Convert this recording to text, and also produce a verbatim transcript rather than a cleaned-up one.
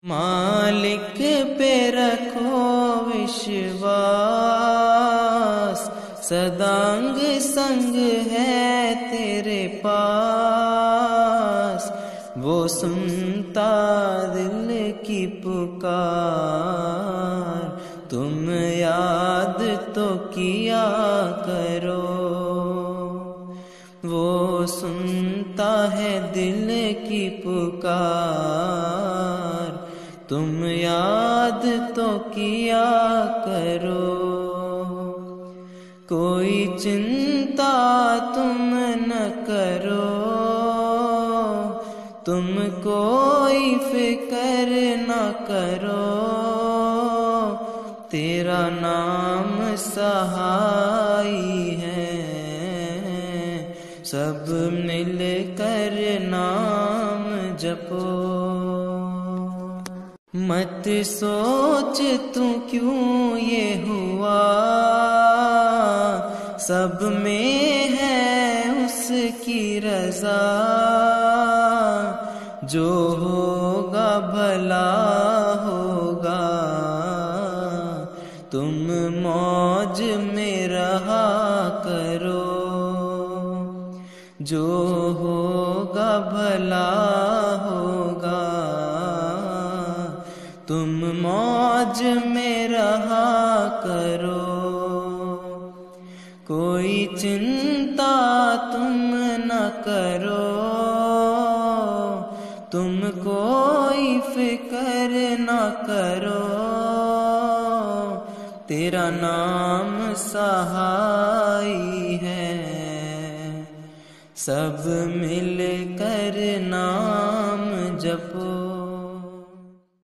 मालिक पे रखो विश्वास, सदांग संग है तेरे पास। वो सुनता दिल की पुकार, तुम याद तो किया करो। वो सुनता है दिल की पुकार, तुम याद तो किया करो। कोई चिंता तुम न करो, तुम कोई फिक्र न करो। तेरा नाम सहाई है, सब मिल कर नाम जपो। मत सोच तू क्यों ये हुआ, सब में है उसकी रजा। जो होगा भला होगा, तुम मौज में रहा करो। जो होगा भला होगा, तुम मौज में रहा करो। कोई चिंता तुम न करो, तुम कोई फिक्र न करो। तेरा नाम सहाई है, सब मिल कर नाम